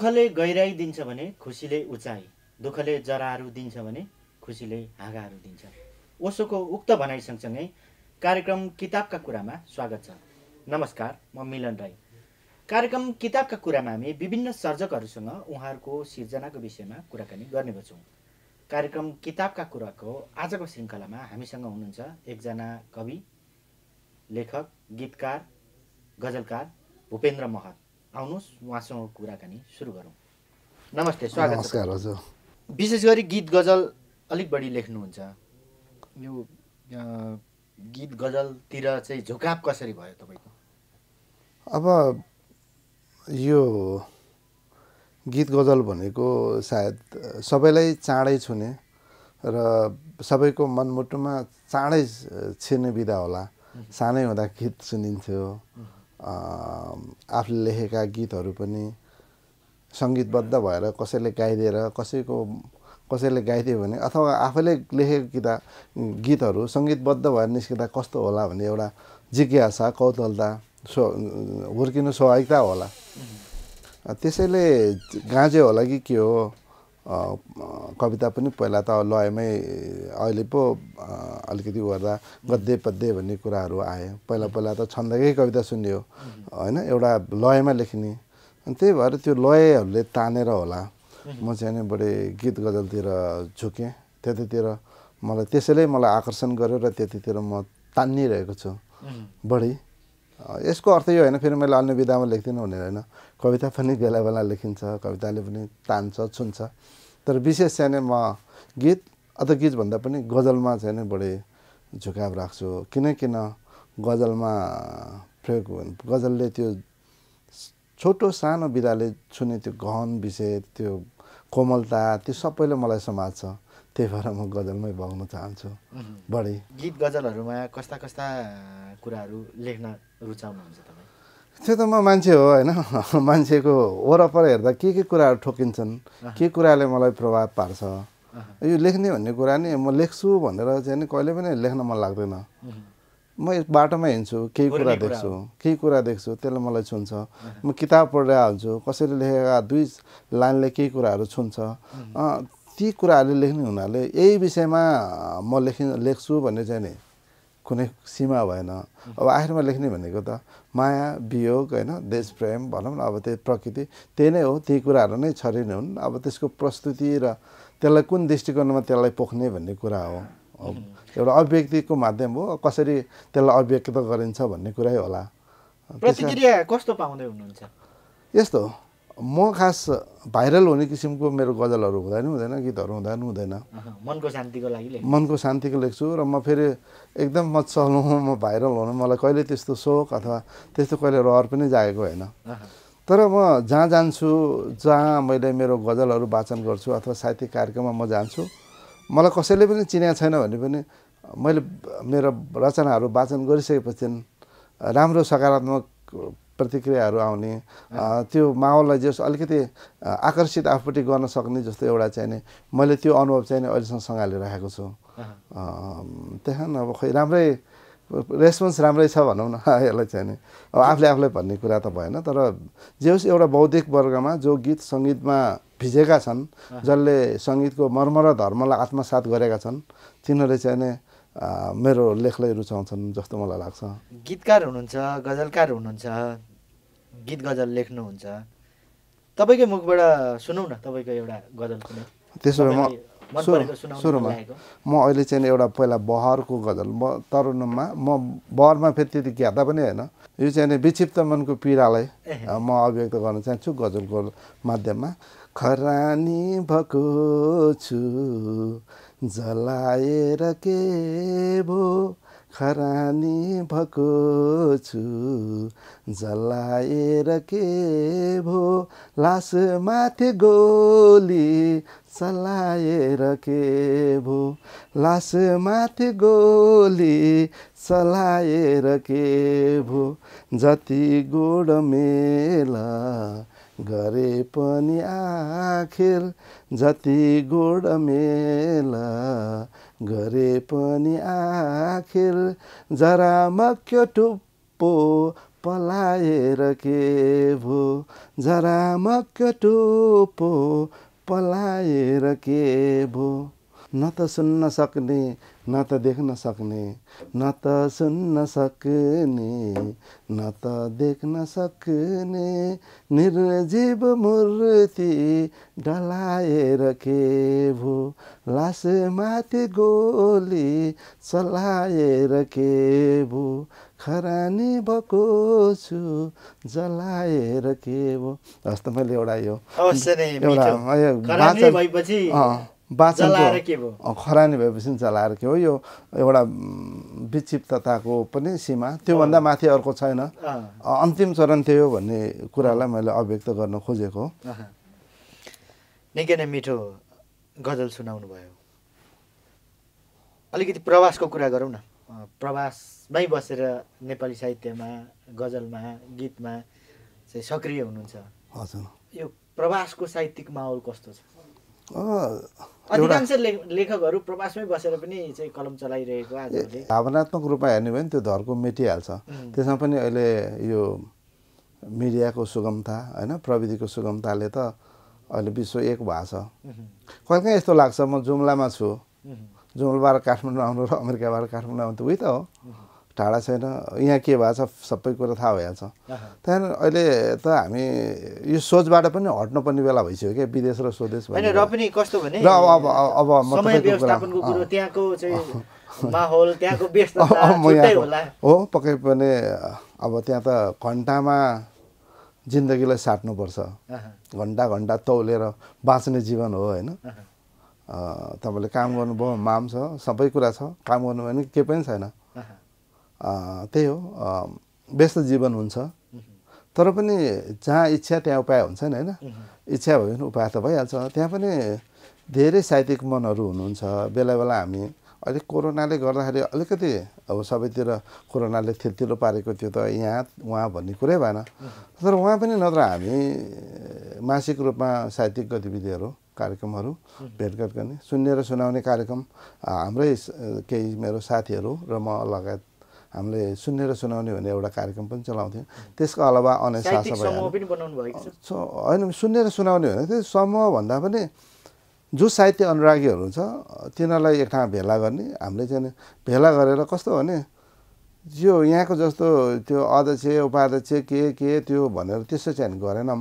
दुःखले गहिराई दिन्छ भने खुसीले उचाइ, दुःखले जराहरू दिन्छ भने खुसीले हाँगाहरू दिन्छ। ओशोको उक्त भनाइ सँगसँगै कार्यक्रम किताबका कुरामा स्वागत छ। नमस्कार, म मिलन राई। कार्यक्रम किताबका कुरामा हामी विभिन्न सर्जकहरूसँग उहाँहरूको सिर्जनाको विषयमा कुराकानी गर्ने गर्छौँ। कार्यक्रम किताबका कुराको आजको श्रृङ्खलामा हामीसँग हुनुहुन्छ एकजना कवि, लेखक, गीतकार, गजलकार भूपेन्द्र महत। आउनुहोस् उहाँसँग कुराकानी सुरु गरौँ। नमस्ते, स्वागत छ। नमस्कार हजुर। विशेष गरी गीत गजल अलिक बढी लेख्नुहुन्छ। यो गीत गजलतिर चाहिँ झुकाव कसरी भयो तपाईँको? अब यो गीत गजल भनेको सायद सबैलाई चाँडै छुने र सबैको मनमुटुमा चाँडै छिर्ने विधा होला। सानै हुँदा गीत सुनिन्थ्यो। आफूले लेखेका गीतहरू पनि सङ्गीतबद्ध भएर कसैले गाइदिएर कसैले गाइदियो भने अथवा आफैले लेखेको गीतहरू सङ्गीतबद्ध भएर निस्किँदा कस्तो होला भन्ने एउटा जिज्ञासा, कौतूहलता हुर्किनु स्वाभाविकता होला। त्यसैले गाँजे होला कि के हो, कविता पनि पहिला त लयमै, अहिले पो अलिकति गर्दा गद्य पद्य भन्ने कुराहरू आए। पहिला त छन्दकै कविता सुन्यो होइन, एउटा लयमा लेखिने। अनि त्यही भएर त्यो लयहरूले तानेर होला म चाहिँ नि बढी गीत गजलतिर झुकेँ। त्यतितिर त्यसैले मलाई आकर्षण गर्यो र त्यतितिर म तानिरहेको छु बढी। यसको अर्थ यो होइन फेरि मैले अन्य विधामा लेख्दिनँ भनेर होइन। कविता पनि बेला बेला लेखिन्छ, कविताले पनि तान्छ, छुन्छ। तर विशेष चाहिँ नि म गीत अथवा गीत भन्दा पनि गजलमा चाहिँ नि बढी झुकाव राख्छु। किन गजलमा गजलले त्यो छोटो सानो विधाले छुने त्यो गहन विषय, त्यो कोमलता, त्यो सबैले मलाई समात्छ। त्यही भएर म गजलमै बग्न चाहन्छु बढी। गीत गजलहरूमा कस्ता कस्ता कुराहरू लेख्न रुचाउनुहुन्छ तपाईँ? त्यो त म मान्छे हो होइन। मान्छेको वरपर हेर्दा के कुराहरू ठोकिन्छन्, के कुराले मलाई प्रभाव पार्छ। यो लेख्ने भन्ने कुरा नि म लेख्छु भनेर चाहिँ नि कहिले पनि लेख्न मन लाग्दैन। म बाटोमा हिँड्छु, केही कुरा देख्छु त्यसले मलाई छुन्छ। म किताब पढिरहेको हुन्छु, कसैले लेखेका 2 लाइनले केही कुराहरू छुन्छ। ती कुराहरूले लेख्ने हुनाले यही विषयमा म लेख्छु भन्ने चाहिँ नि कुनै सीमा भएन। अब आखिरमा लेख्ने भनेको त माया, वियोग होइन, देश प्रेम भनौँ न, अब त्यही प्रकृति त्यही नै हो। ती कुराहरू नै छरिने हुन्। अब त्यसको प्रस्तुति र त्यसलाई कुन दृष्टिकोणमा त्यसलाई पोख्ने भन्ने कुरा हो। एउटा अभिव्यक्तिको माध्यम हो, कसरी त्यसलाई अभिव्यक्त गरिन्छ भन्ने कुरै होला। प्रतिक्रिया कस्तो पाउँदै हुनुहुन्छ? यस्तो म खास भाइरल हुने किसिमको मेरो गजलहरू हुँदैन, गीतहरू हुँदैन। मनको शान्तिको लागि मनको शान्तिको लेख्छु। र म फेरि एकदम म चल्नु, म भाइरल हुनु, मलाई कहिले त्यस्तो सोख अथवा त्यस्तो कहिले रहर पनि जागेको होइन। तर म जहाँ जान्छु, जहाँ मैले मेरो गजलहरू वाचन गर्छु अथवा साहित्यिक कार्यक्रममा म जान्छु, मलाई कसैले पनि चिनेको छैन भने पनि मैले मेरो रचनाहरू वाचन गरिसकेपछि राम्रो सकारात्मक प्रतिक्रियाहरू आउने, त्यो माहौललाई जस अलिकति आकर्षित आफूपट्टि गर्न सक्ने जस्तो एउटा चाहिँ नि मैले त्यो अनुभव चाहिँ अहिलेसम्म सँगालिरहेको छु। त्यहाँ अब खै राम्रै रेस्पोन्स राम्रै छ भनौँ न यसलाई चाहिँ नि। अब आफूलाई भन्ने कुरा त भएन। तर जे होस्, एउटा बौद्धिक वर्गमा जो गीत सङ्गीतमा भिजेका छन्, जसले सङ्गीतको मर्म र धर्मलाई आत्मसात गरेका छन्, तिनीहरूले चाहिँ नि मेरो लेखलाई रुचाउँछन् जस्तो मलाई लाग्छ। गीतकार हुनुहुन्छ, गजलकार हुनुहुन्छ, गीत गजल लेख्नुहुन्छ। तपाईँकै मुखबाट सुनौ न तपाईँको एउटा गजल कुनै। त्यसो भए सुरुमा म अहिले चाहिँ एउटा पहिला बहरको गजल, म तरुणमा म बहरमा फेरि त्यति ज्ञाता पनि होइन। यो चाहिँ नि विक्षिप्त मनको पीडालाई म अभिव्यक्त गर्न चाहन्छु गजलको माध्यममा। खरानी भएको छु जलाएर के भो, खरानी भएको छु जलाएर के भो, लास माथि गोली चलाएर के भो, लास माथि गोली चलाएर के भो, जति गोड मेला गरे पनि आखिर, जति गोड मेला गरे पनि आखिर, जरा मक्यो टुप्पो पलाएर के भो जरा मक्क टोपो पलाएर के भो न त सुन्न सक्ने न त देख्न सक्ने न त सुन्न सक्ने न त देख्न सक्ने निर्जीव मूर्ति डलाएर के भो लास माथि गोली चलाएर के भो खरानी भएको छु जलाएर के भो। हस् त मैले एउटा यो खरानी भएपछि जलाएर के हो यो एउटा विक्षिप्तताको पनि सीमा त्योभन्दा माथि अर्को छैन अन्तिम चरण थियो भन्ने कुरालाई मैले अभिव्यक्त गर्न खोजेको। निकै नै मिठो गजल सुनाउनु भयो। अलिकति प्रवासको कुरा गरौँ न। प्रवासमै बसेर नेपाली साहित्यमा गजलमा गीतमा चाहिँ सक्रिय हुनुहुन्छ। हजुर यो प्रवासको साहित्यिक माहौल कस्तो छ? अधिकांश लेखकहरू प्रवासमै बसेर पनि चाहिँ कलम चलाइरहेको आजभोलि। भावनात्मक रूपमा हेर्ने भने त्यो धर्को मेटिहाल्छ। त्यसमा पनि अहिले यो मिडियाको सुगमता होइन प्रविधिको सुगमताले त अहिले विश्व एक भएको छ। कहिलेकाहीँ यस्तो लाग्छ म जुम्लामा छु, जुम्लाबाट काठमाडौँ आउनु र अमेरिकाबाट काठमाडौँ आउनु त उही त हो, टाढा छैन। यहाँ के भएको छ सबै कुरा थाहा भइहाल्छ। त्यहाँदेखि अहिले त हामी यो सोचबाट पनि हट्नुपर्ने बेला भइसक्यो क्या, विदेश र स्वदेश होइन। र पनि कस्तो भने र अब समय व्यवस्थापनको कुरो, त्यहाँको चाहिँ माहौल, त्यहाँको व्यस्तता छुट्टै होला हो पक्कै पनि। अब त्यहाँ त घन्टामा जिन्दगीलाई साट्नुपर्छ, घन्टा घन्टा तौलेर बाँच्ने जीवन हो होइन। तपाईँले काम गर्नुभयो, माम छ, सबै कुरा छ, काम गर्नुभयो भने केही पनि छैन। त्यही हो, व्यस्त जीवन हुन्छ। तर पनि जहाँ इच्छा त्यहाँ उपाय हुन्छ नि होइन। इच्छा भयो भने उपाय त भइहाल्छ। त्यहाँ पनि धेरै साहित्यिक मनहरू हुनुहुन्छ। बेला बेला हामी अहिले कोरोनाले गर्दाखेरि अलिकति अब सबैतिर कोरोनाले थिल्तिलो पारेको थियो त यहाँ उहाँ भन्ने कुरै भएन। तर उहाँ पनि नत्र हामी मासिक रूपमा साहित्यिक गतिविधिहरू कार्यक्रमहरू भेटघाट गर्ने, सुन्ने र सुनाउने कार्यक्रम हाम्रै केही मेरो साथीहरू र म लगायत हामीले सुन्ने र सुनाउने भन्ने एउटा कार्यक्रम पनि चलाउँथ्यौँ। त्यसको अलावा अनेक होइन, सुन्ने र सुनाउने भने त्यो समूह भन्दा पनि जो साहित्य अनुरागीहरू छ तिनीहरूलाई एक ठाउँ भेला गर्ने। हामीले चाहिँ भेला गरेर कस्तो भने यो यहाँको जस्तो त्यो अध्यक्ष उपाध्यक्ष के त्यो भनेर त्यसो चाहिँ गरेनौँ।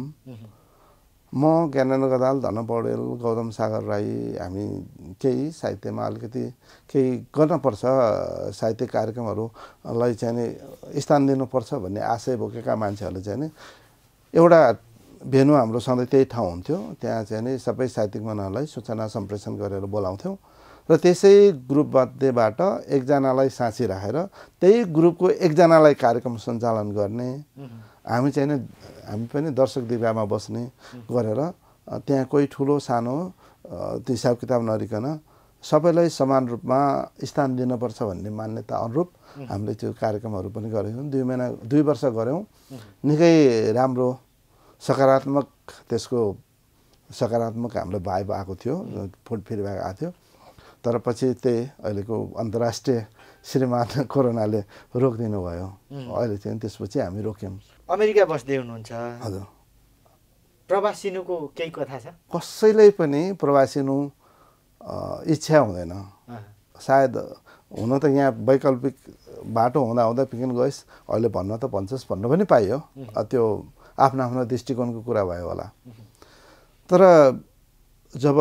म ज्ञानेन्द्र गदाल, धन पौडेल, गौतम सागर राई, हामी केही साहित्यमा अलिकति केही गर्नुपर्छ, साहित्य कार्यक्रमहरूलाई चाहिँ नि स्थान दिनुपर्छ भन्ने आशय बोकेका मान्छेहरूले चाहिँ नि एउटा भेन्यू हाम्रो सधैँ त्यही ठाउँ हुन्थ्यो। त्यहाँ चाहिँ नि सबै साहित्यिक मनहरूलाई सूचना सम्प्रेषण गरेर बोलाउँथ्यौँ र त्यसै ग्रुपमध्येबाट एकजनालाई साँची राखेर त्यही ग्रुपको एकजनालाई कार्यक्रम सञ्चालन गर्ने। हामी चाहिँ नि हामी पनि दर्शक दिव्यामा बस्ने गरेर त्यहाँ कोही ठुलो सानो त्यो हिसाब किताब नरिकन सबैलाई समान रूपमा स्थान दिनुपर्छ भन्ने मान्यता अनुरूप हामीले त्यो कार्यक्रमहरू पनि गरेका छौँ। 2 वर्ष गऱ्यौँ। निकै राम्रो सकारात्मक त्यसको सकारात्मक हाम्रो भाइब आएको थियो, फिडब्याक आएको थियो। तर पछि त्यही अहिलेको अन्तर्राष्ट्रिय श्रीमान कोरोनाले रोकिदिनु भयो। अहिले चाहिँ त्यसपछि हामी रोक्यौँ। अमेरिका बस्दै हुनुहुन्छ। हजुर। प्रवासिनुको केही कथा छ? कसैलाई पनि प्रवासिनु इच्छा हुँदैन। सायद हुन त यहाँ वैकल्पिक बाटो हुँदा हुँदा पिकन गइस्, अहिले भन्न त भन्छस् भन्न पनि पाइयो। त्यो आफ्नो आफ्नो दृष्टिकोणको कुरा भयो होला। तर जब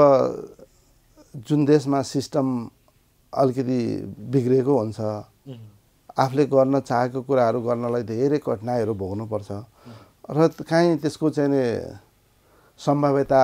जुन देशमा सिस्टम अलिकति बिग्रेको हुन्छ, आफूले गर्न चाहेको कुराहरू गर्नलाई धेरै कठिनाइहरू भोग्नुपर्छ र काहीँ त्यसको चाहिँ नि सम्भाव्यता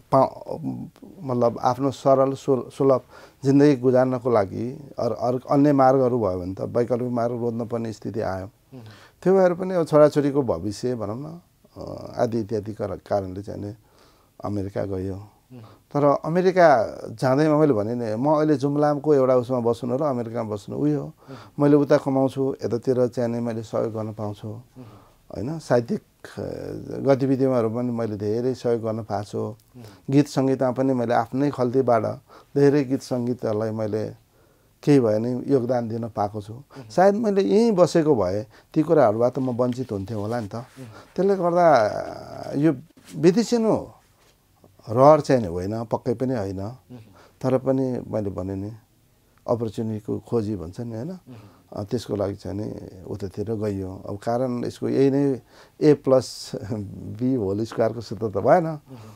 मतलब आफ्नो सरल सुलभ जिन्दगी गुजार्नको लागि अरू अन्य मार्गहरू भयो भने त वैकल्पिक मार्ग रोज्नुपर्ने स्थिति आयो। त्यो भएर पनि अब छोराछोरीको भविष्य भनौँ न आदि इत्यादि कारणले चाहिँ नि अमेरिका गयो। तर अमेरिका जाँदैमा मैले भने नि म अहिले जुम्लाको एउटा उसमा बस्नु र अमेरिकामा बस्नु उही हो। मैले उता कमाउँछु, यतातिर चाहिँ नि मैले सहयोग गर्न पाउँछु होइन। साहित्यिक गतिविधिमाहरू पनि मैले धेरै सहयोग गर्न पाएको छु। गीत सङ्गीतमा पनि मैले आफ्नै खल्तीबाट धेरै गीत सङ्गीतहरूलाई मैले केही भयो भने योगदान दिन पाएको छु। सायद मैले यहीँ बसेको भए ती कुराहरूबाट म वञ्चित हुन्थेँ होला नि त। त्यसले गर्दा यो विदेशिनु रहर चाहिँ होइन, पक्कै पनि होइन, तर पनि मैले भने नि अपर्च्युनिटीको खोजी भन्छ नि होइन, त्यसको लागि चाहिँ नि उतातिर गइयो। अब कारण यसको यही नै A+B होल स्क्वायरको सूत्र त भएन।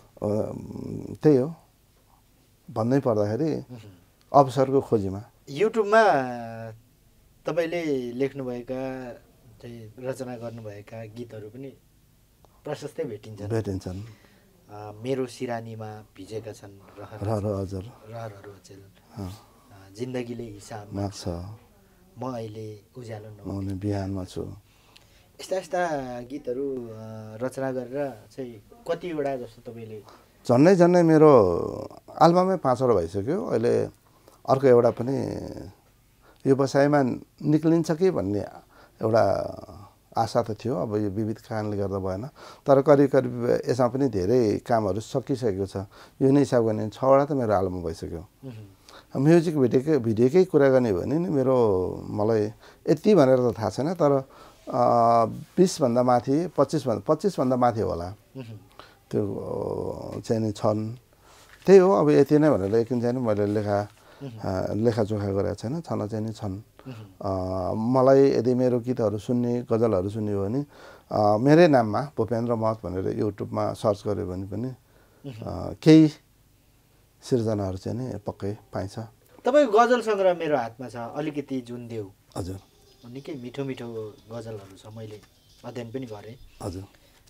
त्यही हो भन्नै पर्दाखेरि अवसरको खोजीमा। युट्युबमा तपाईँले लेख्नुभएका चाहिँ रचना गर्नुभएका गीतहरू पनि प्रशस्तै भेटिन्छन्। मेरो सिरानीमा भिजेका छन् रहरहरू अचेल, जिन्दगीले हिसाब माग्छ, म अहिले उज्यालो नहुने बिहानमा छु। यस्ता गीतहरू रचना गरेर चाहिँ कतिवटा जस्तो तपाईँले? झन्डै मेरो एल्बमै 5वटा भइसक्यो। अहिले अर्को एउटा पनि यो बसाइमा निक्लिन्छ कि भन्ने एउटा आशा त थियो। अब यो विविध कारणले गर्दा भएन, तर करिब यसमा पनि धेरै कामहरू सकिसकेको छ। यो नै हिसाब गर्ने 6वटा त मेरो एल्बम भइसक्यो। म्युजिक भिडियोकै कुरा गर्ने हो भने नि मेरो मलाई यति भनेर त थाहा छैन, तर 20भन्दा माथि 25भन्दा माथि होला त्यो चाहिँ नि छन्। त्यही हो, अब यति नै भनेर एकदिन चाहिँ नि मैले लेखाजोखा गरेको छैन, छन चाहिँ नि छन्। मलाई यदि मेरो गीतहरू सुन्ने, गजलहरू सुन्ने हो भने मेरै नाममा भूपेन्द्र महत भनेर युट्युबमा सर्च गर्यो भने पनि केही सिर्जनाहरू चाहिँ नि पक्कै पाइन्छ। तपाईँको गजल सङ्ग्रह मेरो हातमा छ, अलिकति जुन देऊ। हजुर, निकै मिठो गजलहरू छ, मैले अध्ययन पनि गरेँ। हजुर,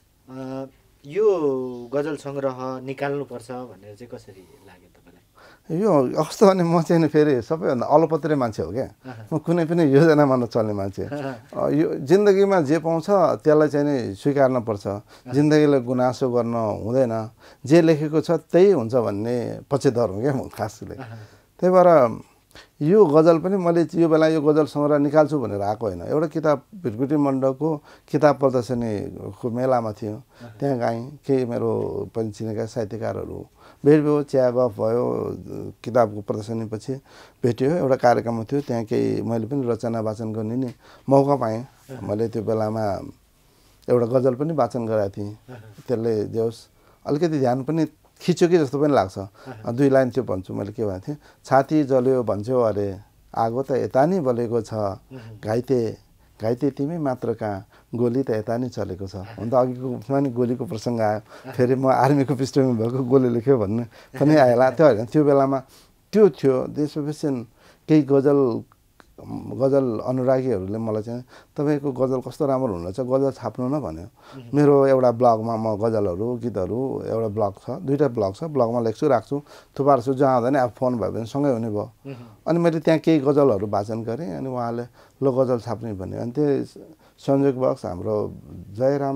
यो गजल सङ्ग्रह निकाल्नुपर्छ भनेर चाहिँ कसरी लाग्यो तपाईँलाई? यो कस्तो भने म चाहिँ फेरि सबैभन्दा अलपत्रे मान्छे हो क्या। म कुनै पनि योजनामा नचल्ने मान्छे। यो जिन्दगीमा जे पाउँछ त्यसलाई चाहिँ नि स्वीकार्नुपर्छ। जिन्दगीलाई गुनासो गर्न हुँदैन। जे लेखेको छ त्यही हुन्छ भन्ने पक्षधर हुँ क्या म खासले। त्यही भएर यो गजल पनि मैले यो बेला यो गजल सङ्ग्रह निकाल्छु भनेर आएको होइन। एउटा किताब भिरकुटी मण्डपको किताब प्रदर्शनीको मेलामा थियो, त्यहाँ गएँ। केही मेरो पनि चिनेका साहित्यकारहरू भेट भयो, चिया गफ भयो। किताबको प्रदर्शनीपछि भेट्यो, एउटा कार्यक्रम थियो, त्यहाँ केही मैले पनि रचना वाचन गर्ने नि मौका पाएँ। मैले त्यो बेलामा एउटा गजल पनि वाचन गराएको थिएँ। त्यसले जे होस् अलिकति ध्यान पनि खिच्यो कि जस्तो पनि लाग्छ। 2 लाइन त्यो भन्छु मैले। के भनेको थिएँ? छाती जल्यो भन्छौ अरे, आगो त यता नि बलेको छ, घाइते तिमी मात्र कहाँ, गोली त यता नि चलेको छ। हुन त अघिकोमा नि गोलीको प्रसङ्ग आयो, फेरि म आर्मीको पृष्ठभूमि भएको गोली लेख्यो भन्ने पनि आएला। त्यो होइन, त्यो बेलामा त्यो थियो। त्यसपछि केही गजल अनुरागीहरूले मलाई चाहिँ तपाईँको गजल कस्तो राम्रो हुनेछ, गजल छाप्नु न भन्यो। मेरो एउटा ब्लगमा म गजलहरू, गीतहरू, एउटा ब्लग छ, 2टा ब्लग छ, ब्लगमा लेख्छु राख्छु, थुपार्छु, जहाँ आउँदा नि अब फोन भयो भने सँगै हुने भयो। अनि मैले त्यहाँ केही गजलहरू वाचन गरेँ। अनि उहाँले ल गजल छाप्ने भन्यो। अनि त्यो संयोगवश हाम्रो जयराम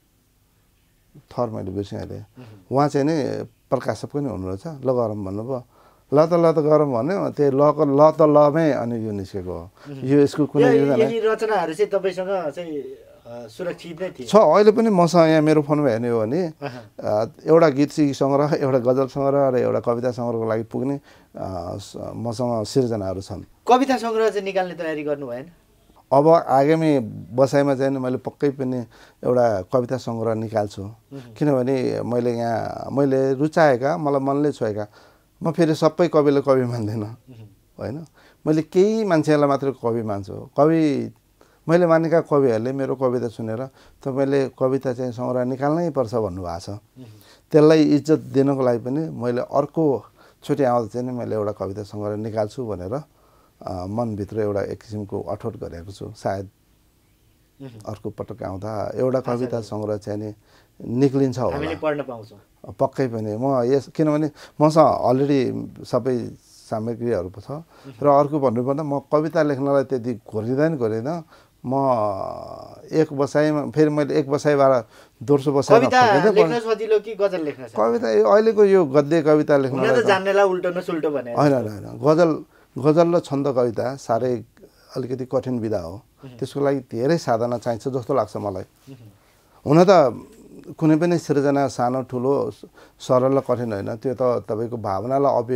थर, मैले बिर्सेँ अहिले, उहाँ चाहिँ नि प्रकाशक पनि हुनुहुनेछ। ल गरौँ भन्नुभयो। ल त गरौँ भन्यो। त्यो ल त लमै अनि यो निस्केको हो। यो यसको कुनै रचनाहरू चाहिँ तपाईँसँग चाहिँ सुरक्षित नै थियो? छ, अहिले पनि मसँग यहाँ मेरो फोनमा हेर्ने हो भने एउटा गीत सङ्ग्रह, एउटा गजल सङ्ग्रह र एउटा कविता सङ्ग्रहको लागि पुग्ने मसँग सिर्जनाहरू छन्। कविता सङ्ग्रह चाहिँ निकाल्ने तयारी गर्नु भएन? अब आगामी बसाइमा चाहिँ मैले पक्कै पनि एउटा कविता सङ्ग्रह निकाल्छु। किनभने मैले रुचाएका, मलाई मनले छोएका, म फेरि सबै कविलाई कवि मान्दिनँ होइन। मैले केही मान्छेलाई मात्र कवि मान्छु। मैले मानेका कविहरूले मेरो कविता सुनेर तपाईँले कविता चाहिँ सङ्ग्रह निकाल्नै पर्छ भन्नुभएको छ। त्यसलाई इज्जत दिनको लागि पनि मैले अर्को छुट्टी आउँदा चाहिँ मैले एउटा कविता सङ्ग्रह निकाल्छु भनेर मनभित्र एउटा एक किसिमको अठोट गरेको छु। सायद अर्को पटक आउँदा एउटा कविता सङ्ग्रह चाहिँ नि निक्लिन्छ होला, हामीले पढ्न पाउँछौँ पक्कै पनि। किनभने मसँग अलरेडी सबै सामग्रीहरू छ। र अर्को भन्नुपर्दा म कविता लेख्नलाई त्यति घोरिँदैन। म एक बसाइमा फेरि मैले एक बसाइबाट दोस्रो बसाइमा लेख्न सजिलो कि गजल लेख्न सजिलो? कविता अहिलेको यो गद्य कविता लेख्न जान्नेलाई उल्टो न सुल्टो भने होइन। गजल र छन्द कविता साह्रै अलिकति कठिन विधा हो। त्यसको लागि धेरै साधना चाहिन्छ जस्तो लाग्छ मलाई। हुन त कुनै पनि सृजना सानो ठुलो सरल र कठिन होइन, त्यो त तपाईँको भावनालाई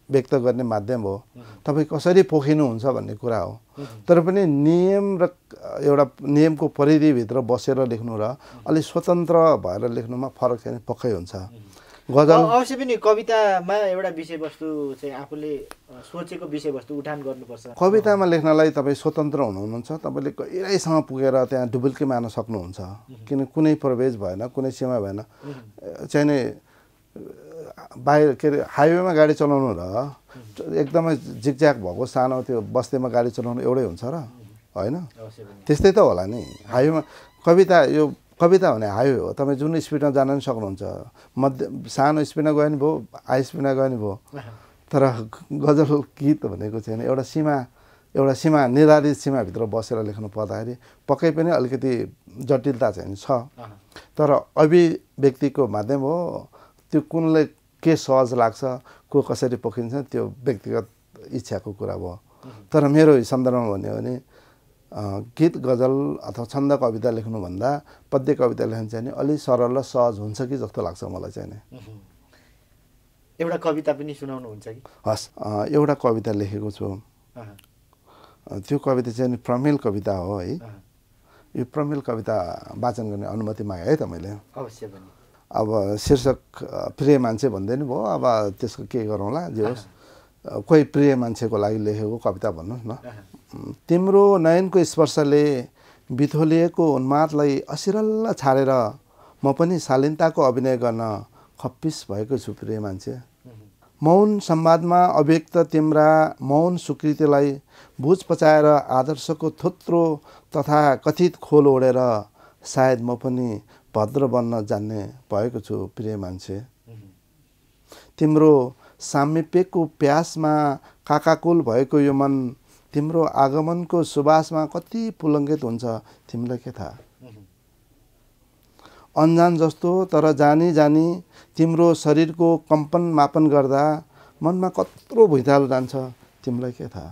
व्यक्त गर्ने माध्यम हो। तपाईँ कसरी पोखिनुहुन्छ भन्ने कुरा हो। तर पनि नियम र एउटा नियमको परिधिभित्र बसेर लेख्नु र अलि स्वतन्त्र भएर लेख्नुमा फरक चाहिँ पक्कै हुन्छ। गजल अवश्य पनि कवितामा एउटा विषयवस्तु चाहिँ आफूले सोचेको विषयवस्तु उठान गर्नुपर्छ। कवितामा लेख्नलाई तपाईँ स्वतन्त्र हुनुहुन्छ। तपाईँले गहिराइसँग पुगेर त्यहाँ डुबुल्की मार्न सक्नुहुन्छ। किन कुनै प्रवेश भएन, कुनै सीमा भएन। चाहिँ नि बाहिर के अरे हाइवेमा गाडी चलाउनु र एकदमै जिगज्याग भएको सानो त्यो बस्तीमा गाडी चलाउनु एउटै हुन्छ र होइन? त्यस्तै त होला नि। हाइवेमा कविता भने हाइवे हो। तपाईँ जुन स्पिडमा जान पनि सक्नुहुन्छ। सानो स्पिडमा गयो नि भयो, हाई स्पिडमा गयो नि भयो। तर गजल गीत भनेको चाहिँ एउटा सीमा निर्धारित सीमाभित्र बसेर लेख्नु पर्दाखेरि पक्कै पनि अलिकति जटिलता चाहिँ छ। तर अभिव्यक्तिको माध्यम हो। त्यो कुनले के सहज लाग्छ, को कसरी पोखिन्छ, त्यो व्यक्तिगत इच्छाको कुरा भयो। तर मेरो सन्दर्भमा भन्यो भने गीत गजल अथवा छन्द कविता लेख्नुभन्दा पद्य कविता लेख्नु चाहिँ अलि सरल र सहज हुन्छ कि जस्तो लाग्छ मलाई चाहिँ नि। एउटा कविता पनि सुनाउनुहुन्छ कि? हस्, एउटा कविता लेखेको छु। त्यो कविता चाहिँ प्रमेल कविता हो है। यो प्रमेल कविता वाचन गर्ने अनुमति मागे है त मैले। अवश्य पनि। अब शीर्षक प्रिय मान्छे भन्दै नि भयो। अब त्यसको के गरौँला, जे होस् कोही प्रिय मान्छेको लागि लेखेको कविता भन्नुहोस् न। तिम्रो नयनको स्पर्शले बिथोलिएको उन्मादलाई असिरल्ल छाडेर म पनि शालीनताको अभिनय गर्न खप्पिस भएको छु प्रिय मान्छे। मौन संवादमा अव्यक्त तिम्रा मौन स्वीकृतिलाई बुझ पचाएर आदर्शको थुत्रो तथा कथित खोल ओढेर सायद म पनि भद्र बन्न जान्ने भएको छु प्रिय मान्छे। तिम्रो सामिप्यको प्यासमा काकाकुल भएको यो मन तिम्रो आगमनको सुबासमा कति पुलङ्कित हुन्छ तिमीलाई के थाहा। अनजान जस्तो तर जानी जानी तिम्रो शरीरको कम्पन मापन गर्दा मनमा कत्रो भुइँतालो जान्छ तिमीलाई के थाहा।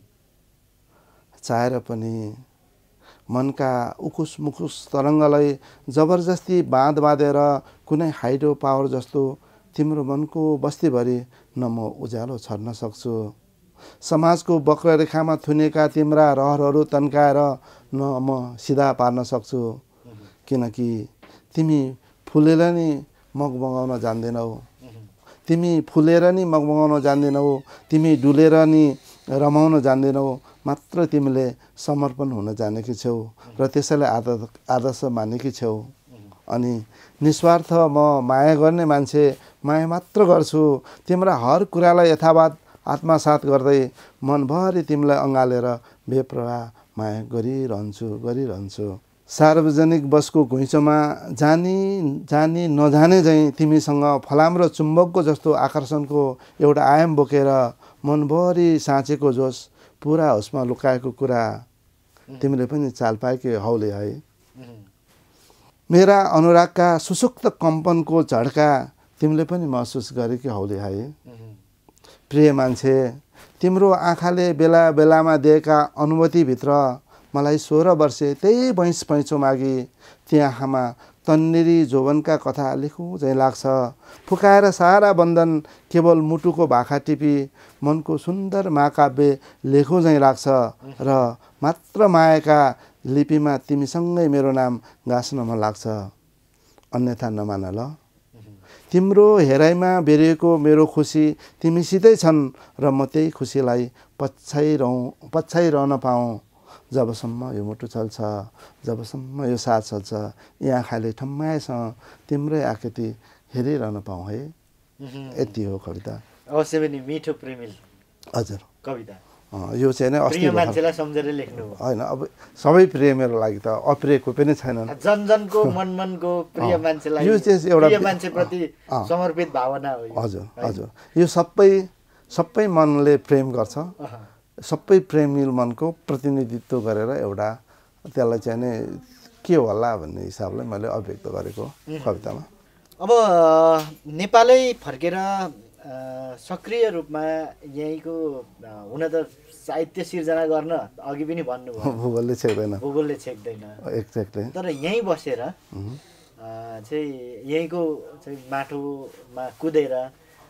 चाहेर पनि मनका उकुस मुकुस तरङ्गलाई जबरजस्ती बाँधेर कुनै हाइड्रो पावर जस्तो तिम्रो मनको बस्तीभरि न म उज्यालो छर्न सक्छु। समाजको वक्ररेखामा थुनेका तिम्रा रहरहरू तन्काएर न म सिधा पार्न सक्छु। किनकि तिमी फुलेर नि मगमगाउन जान्दैनौ। तिमी फुलेर नि मगमगाउन जान्दैनौ। तिमी डुलेर नि रमाउन जान्दैनौ। मात्र तिमीले समर्पण हुन जानेकी छौ र त्यसैलाई आदर्श मानेकी छौ। अनि निस्वार्थ म माया गर्ने मान्छे माया मात्र गर्छु। तिम्रा हर कुरालाई यथावत आत्मसात गर्दै मनभरि तिमीलाई अँगालेर बेप्रवाह माया गरिरहन्छु। सार्वजनिक बसको घुइँचोमा जानी नजाने झैँ तिमीसँग फलाम र चुम्बकको जस्तो आकर्षणको एउटा आयाम बोकेर मनभरि साँचेको जोस पुरा होसमा लुकाएको कुरा तिमीले पनि चाल पाएकी हौले है। मेरा अनुरागका सुसुप्त कम्पनको झड्का तिमीले पनि महसुस गरेकी हौले है। प्रिय मान्छे, तिम्रो आँखाले बेला बेलामा दिएका अनुभूतिभित्र मलाई 16 वर्षे त्यही भैँस पैँचो मागी त्यहाँमा तन्नेरी जोवनका कथा लेखौँ झैँ लाग्छ। फुकाएर सारा बन्धन केवल मुटुको भाखा टिपी मनको सुन्दर महाकाव्य लेखौँ झैँ लाग्छ र मात्र मायाका लिपिमा तिमीसँगै मेरो नाम गाँस्न मन लाग्छ। अन्यथा नमान ल। तिम्रो हेराइमा बेरिएको मेरो खुसी तिमीसितै छन् र म त्यही खुसीलाई पछ्याइरहन पाऊँ। जबसम्म यो मुटु चल्छ, जबसम्म यो साथ चल्छ, यहाँ खाले ठम्माएसँग तिम्रै आकृति हेरिरहन पाऊँ है। यति हो कविता। अवश्य पनि मिठो प्रेमिल हजुर कविता। यो चाहिँ नै अस्ति मान्छेलाई सम्झेर लेख्नु होइन। अब सबै प्रिय मेरो लागि त अप्रियको पनि छैनन्। जनजनको मनमनको प्रिय मान्छेलाई यो चाहिँ एउटा प्रिय मान्छेप्रति समर्पित भावना हो। हजुर यो सबै मनले प्रेम गर्छ। सबै प्रेमिल मनको प्रतिनिधित्व गरेर एउटा त्यसलाई चाहिँ नै के होला भन्ने हिसाबले मैले अभिव्यक्त गरेको कवितामा। अब नेपालै फर्केर सक्रिय रूपमा यहीँको हुन त साहित्य सिर्जना गर्न अघि पनि भन्नुभयो भूगोलले छेक्दैन एक्ज्याक्टली। तर यहीँ बसेर चाहिँ यहीँको चाहिँ माटोमा कुदेर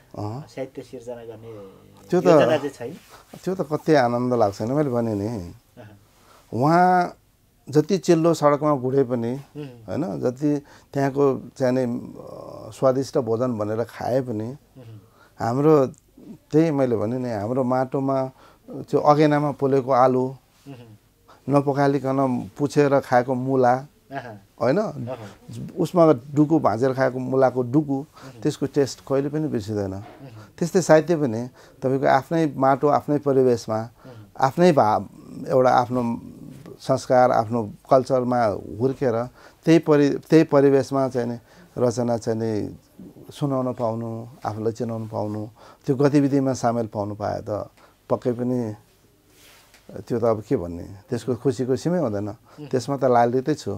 साहित्य सिर्जना गर्ने त्यो त योजना चाहिँ छैन? त्यो त कति आनन्द लाग्छ नि। मैले भने नि उहाँ जति चिल्लो सडकमा घुरे पनि होइन, जति त्यहाँको चाहिँ स्वादिष्ट भोजन भनेर खाए पनि हाम्रो त्यही मैले भने नि हाम्रो माटोमा त्यो अगेनामा पोलेको आलु, नपकालिकन पुछेर खाएको मुला होइन, उसमा डुकु भाँचेर खाएको मुलाको डुकु, त्यसको टेस्ट कहिले पनि बिर्सिँदैन। त्यस्तै साहित्य पनि तपाईँको आफ्नै माटो, आफ्नै परिवेशमा, आफ्नै एउटा आफ्नो संस्कार, आफ्नो कल्चरमा हुर्केर त्यही परिवेशमा चाहिँ रचना चाहिँ सुनाउन पाउनु, आफूलाई चिनाउनु पाउनु, त्यो गतिविधिमा सामेल पाउनु पाए त पक्कै पनि त्यो त अब के भन्ने, त्यसको खुसीको सीमै हुँदैन। त्यसमा त लालितै छु।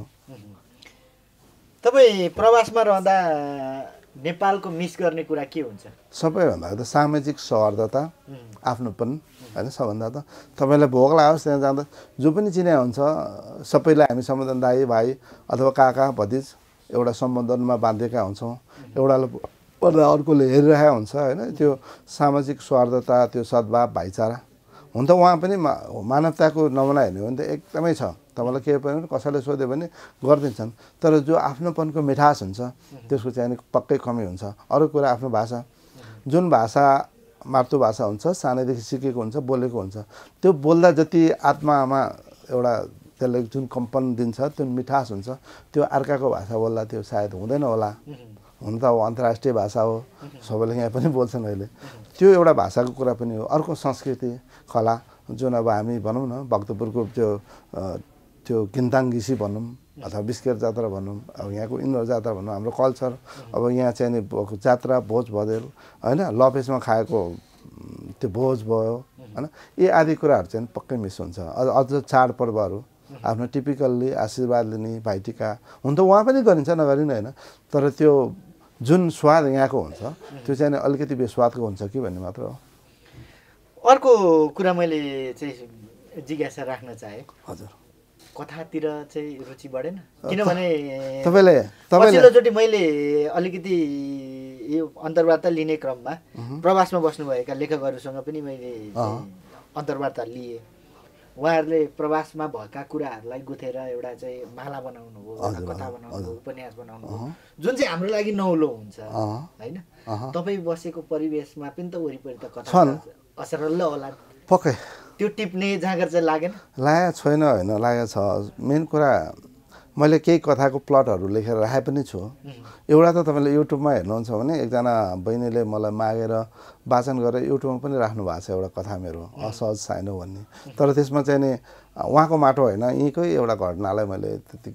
तपाईँ प्रवासमा रहँदा नेपालको मिस गर्ने कुरा के हुन्छ? सबैभन्दा त सामाजिक सौहार्दता, आफ्नोपन होइन। सबभन्दा त तपाईँलाई भोक लागोस् त्यहाँ जाँदा जो पनि चिने हुन्छ, सबैलाई हामी सम्बन्धन दाइ भाइ अथवा काका भतिज एउटा सम्बन्धनमा बाँधेका हुन्छौँ। एउटाले पर्दा अर्कोले हेरिरहेको हुन्छ होइन। त्यो सामाजिक सौहार्दता, त्यो सद्भाव, भाइचारा हुन त उहाँ पनि मानवताको नमुना हेर्ने हो भने त एकदमै छ। तपाईँलाई केही पनि कसैले सोध्यो भने गरिदिन्छन्, तर जो आफ्नोपनको मिठास हुन्छ त्यसको चाहिँ पक्कै कमी हुन्छ। अरू कुरा आफ्नो भाषा, जुन भाषा मातृभाषा हुन्छ, सानैदेखि सिकेको हुन्छ, बोलेको हुन्छ, त्यो बोल्दा जति आत्मामा एउटा त्यसले जुन कम्पन दिन्छ, त्यो मिठास हुन्छ, त्यो अर्काको भाषा बोल्दा त्यो सायद हुँदैन होला। हुन त अब अन्तर्राष्ट्रिय भाषा हो, सबैले यहाँ पनि बोल्छन् अहिले। त्यो एउटा भाषाको कुरा पनि हो। अर्को संस्कृति, कला, जुन अब हामी भनौँ न भक्तपुरको त्यो गिन्ताङ घिसी भनौँ अथवा बिस्केर जात्रा भनौँ, अब यहाँको इन्द्र जात्रा भनौँ, हाम्रो कल्चर, अब यहाँ चाहिँ नि जात्रा, भोज भदेल होइन, लपेसमा खाएको त्यो भोज भयो होइन, यी आदि कुराहरू चाहिँ पक्कै मिस हुन्छ। अझ चाडपर्वहरू आफ्नो टिपिकल्ली आशीर्वाद लिने, भाइटिका हुन त उहाँ पनि गरिन्छ, नगरिने होइन, तर त्यो जुन स्वाद यहाँको हुन्छ त्यो चाहिँ अलिकति बेस्वादको हुन्छ कि भन्ने मात्र हो। अर्को कुरा मैले चाहिँ जिज्ञासा राख्न चाहेँ, हजुर कथातिर चाहिँ रुचि बढेन? किनभने तपाईँले पछिल्लोचोटि मैले अलिकति यो अन्तर्वार्ता लिने क्रममा प्रवासमा बस्नुभएका लेखकहरूसँग पनि मैले अन्तर्वार्ता लिएँ। उहाँहरूले प्रवासमा भएका कुराहरूलाई गुथेर एउटा चाहिँ माला बनाउनु हो, एउटा कथा बनाउनु हो, उपन्यास बनाउनु हो, जुन चाहिँ हाम्रो लागि नौलो हुन्छ होइन। तपाईँ बसेको परिवेशमा पनि त वरिपरि त कथा असरल्ल होला, पक्कै त्यो टिप्ने जाँगर चाहिँ लागेन? लागेको छैन होइन, लागेको छ। मेन कुरा मैले केही कथाको प्लटहरू लेखेर राखे पनि छु। एउटा त तपाईँले युट्युबमा हेर्नुहुन्छ भने एकजना बहिनीले मलाई मागेर वाचन गरेर युट्युबमा पनि राख्नु भएको छ एउटा कथा मेरो, असहज साइनो भन्ने। तर त्यसमा चाहिँ नि उहाँको माटो होइन, यहीँकै एउटा घटनालाई मैले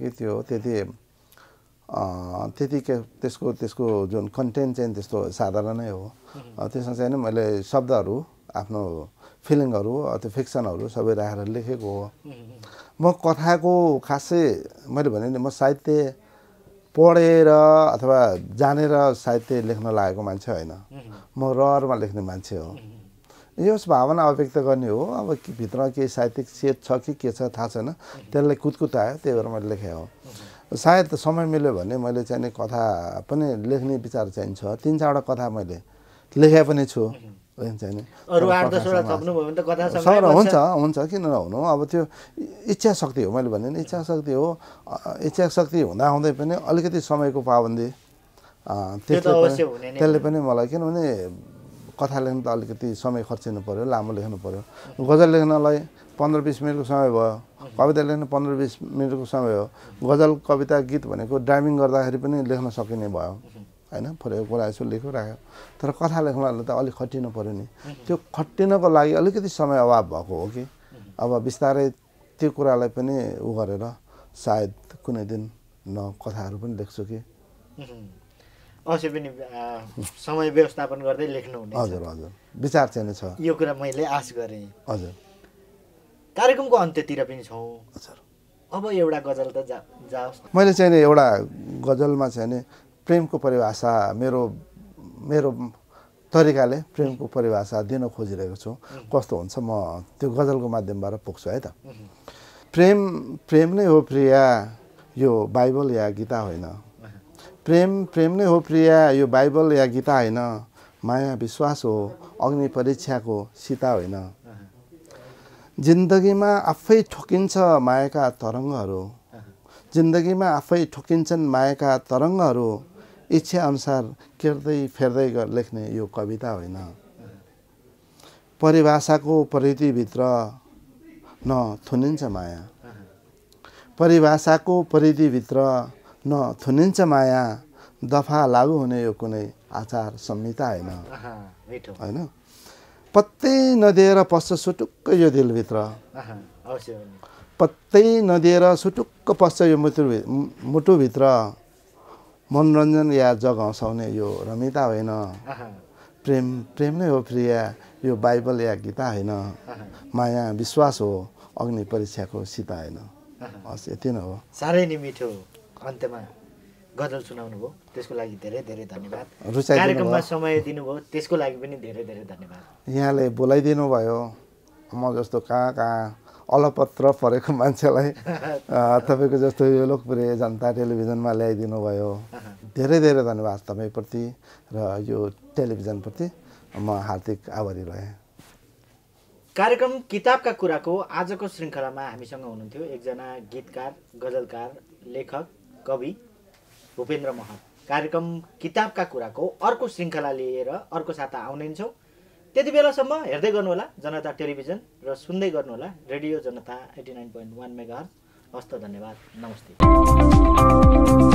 त्यसको जुन कन्टेन्ट चाहिँ त्यस्तो साधारणै हो। त्यसमा चाहिँ नि मैले शब्दहरू, आफ्नो फिलिङहरू, त्यो फिक्सनहरू सबै राखेर लेखेको हो। म कथाको खासै मैले भने नि म साहित्य पढेर अथवा जानेर साहित्य लेख्न लागेको मान्छे होइन, म रहरमा लेख्ने मान्छे हो। यस भावना अभिव्यक्त गर्ने हो। अब भित्र केही साहित्यिक चेत छ कि के छ थाहा छैन, त्यसलाई कुदकुतायो, त्यही भएर मैले लेखेँ हो। सायद समय मिल्यो भने मैले चाहिँ कथा पनि लेख्ने विचार चाहिँ छ। 3-4वटा कथा मैले लेखे पनि छु। हुन्छ हुन्छ किन नहुनु। अब त्यो इच्छा शक्ति हो, मैले भने नि इच्छा शक्ति हो। इच्छा शक्ति हुँदाहुँदै पनि अलिकति समयको पाबन्दी त्यसले पनि मलाई, किनभने कथा लेख्नु त अलिकति समय खर्चिनु पऱ्यो, लामो लेख्नु पऱ्यो। गजल लेख्नलाई 15-20 मिनटको समय भयो, कविता लेख्न 15-20 मिनटको समय हो। गजल, कविता, गीत भनेको ड्राइभिङ गर्दाखेरि पनि लेख्न सकिने भयो होइन। फरेको कुरा यसो लेख्यो राख्यो। तर कथा लेख्नलाई त अलिक खटिनु पऱ्यो नि। त्यो खटिनको लागि अलिकति समय अभाव भएको हो कि। अब बिस्तारै त्यो कुरालाई पनि उ गरेर सायद कुनै दिन कथाहरू पनि लेख्छु कि। अवश्य पनि समय व्यवस्थापन गर्दै लेख्नुहुने। हजुर हजुर, विचार चाहिँ छ। यो कुरा मैले आश गरेँ। हजुर, कार्यक्रमको अन्त्यतिर पनि छौँ। हजुर, अब एउटा गजल त जाओस्। मैले चाहिँ नि एउटा गजलमा चाहिँ नि प्रेमको परिभाषा मेरो तरिकाले प्रेमको परिभाषा दिन खोजिरहेको छु। कस्तो हुन्छ म त्यो गजलको माध्यमबाट पुग्छु है त। प्रेम नै हो प्रिया, यो बाइबल या गीता होइन। प्रेम नै हो प्रिया, यो बाइबल या गीता होइन। माया विश्वास हो, अग्नि परीक्षाको सीता होइन। जिन्दगीमा आफै ठोकिन्छ मायाका तरङ्गहरू, जिन्दगीमा आफै ठोकिन्छन् मायाका तरङ्गहरू, इच्छा अनुसार केर्दै फेर्दै लेख्ने यो कविता होइन। परिभाषाको परिधिभित्र नथुनिन्छ माया, परिभाषाको परिधिभित्र नथुनिन्छ माया, दफा लागु हुने यो कुनै आचार संहिता होइन। होइन, पत्तै नदिएर पस्छ सुटुक्क यो दिलभित्र, पत्तै नदिएर सुटुक्क पस्छ यो मुटुभित्र, मनोरञ्जन या जग हँसाउने यो रमिता होइन। प्रेम प्रेम नै हो प्रिया, यो बाइबल या गीता होइन। माया विश्वास हो, अग्नि परीक्षाको सीता होइन। हस्, यति नै हो। साह्रै नै मिठो अन्त्यमा गजल सुनाउनु भयो, त्यसको लागि धेरै धेरै धन्यवाद। रुचाइदिनु कार्यक्रममा समय दिनुभयो, त्यसको लागि पनि धेरै धेरै धन्यवाद। यहाँले बोलाइदिनु भयो, म जस्तो कहाँ कहाँ अलपत्र परेको मान्छेलाई तपाईँको जस्तो यो लोकप्रिय जनता टेलिभिजनमा ल्याइदिनु भयो। धेरै धेरै धन्यवाद तपाईँप्रति र यो टेलिभिजनप्रति म हार्दिक आभारी रहेँ। कार्यक्रम किताबका कुराको आजको श्रृङ्खलामा हामीसँग हुनुहुन्थ्यो एकजना गीतकार, गजलकार, लेखक, कवि भूपेन्द्र महत। कार्यक्रम किताबका कुराको अर्को श्रृङ्खला लिएर अर्को साता आउने छौँ। त्यति बेलासम्म हेर्दै गर्नुहोला जनता टेलिभिजन र सुन्दै गर्नुहोला रेडियो जनता 89.1 मेगाहर्ज। हस्त, धन्यवाद, नमस्ते।